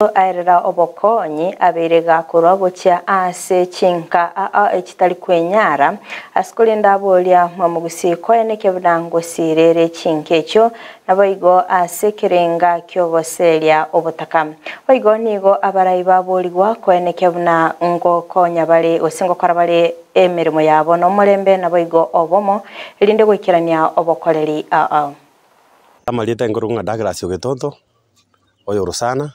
Airera obokonyi abirega kurobocha ase chinka ekitali kwenyara asikulinda abolia mwamugusi eneke budango sirere chinkecho naboigo ase kirenga kyoboselia obutaka boigo nigo abarayi baboligwa eneke buna ngo konya bale osingo kora bale emirimo yabo no mulembe naboigo obomo elinde gwikirania obokoleri Amalita ngorunga dagrasio getonto oyo rusana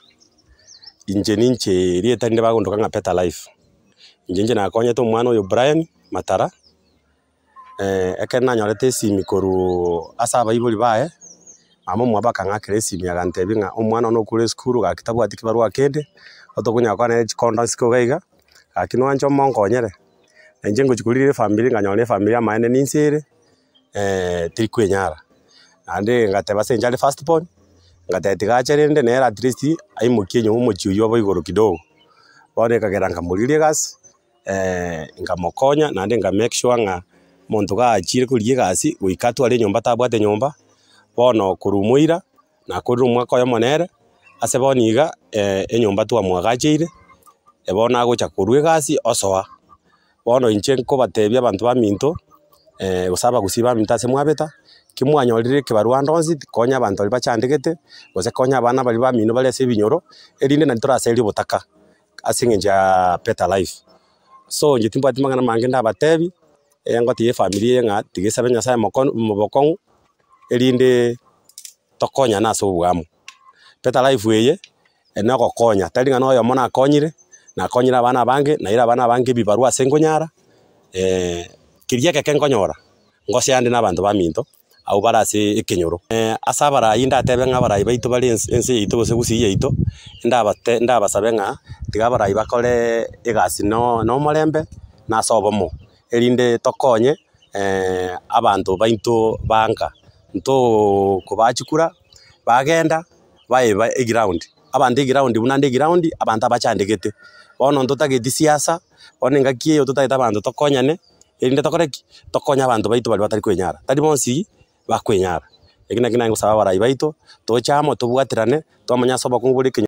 inje rieta ndeba gondoka nga Better Life inje na konya to mwana oyo Brian Matara ekena nyorete simi koru asaba ibuli bae amo mwabaka nga kresi mi agantebi nga omwana no kure skuru ga kitabu atiki barua kende otokunya kwana condoms ko gaiga akino ancho monkonyere inje ngochikulire family nga nyone family ya maene ninsere trikwenyara ande ngateba senjale first born ngatetiga cherende nera at least aimukienyo umuchiyo abo igoro kidogo bone kagera nkamuririe gas ngamokonya nande nga make sure nga muntu ga achire kurie gasi uikatu ari nyomba tabwate nyomba bono kurumuira na kuri mwaka yo monere ase boniga enyomba twa mwagacheire ebona gocha kurue gasi osoa bono inche ko batebia abantu ba minto usaba gusiba mintase mwabeta kimwanyorire kibarua ndonzi konya abantu bali bachandegete gose konya abana bali bamino bali ase binyoro erinde na ntoraseri butaka asingenja Better Life so nje timbati mangana mange ndabatebi ngoti ye family nga tigesaba nyasaye mobokon erinde tokonya na so bwamu Better Life weye enako konya tali ngano yo mona konyire na konyira abana bange na ira abana bange bibarua sengonyara kiria keke nkonyora ngose ande n'abantu baminto au barase ekenyoro asabara inda tebe nga barayi baito bali ense yito gose gusi yito ndabasabe nga tiga barayi bakore egasi no molembe na sobomo erinde tokonye abantu baito banka nto kubachikura bagenda baeba ground abandi ground bunande ground abantu abachandegete bono ntotageti siasa one ngakie otutaita abantu tokonyane erinde tokoreki tokonya abantu baito bali batari kwenyara tari bonsi bakwenyara ekina ngusaba barayi baito tochamo tubwatirane twamanya soba kunguri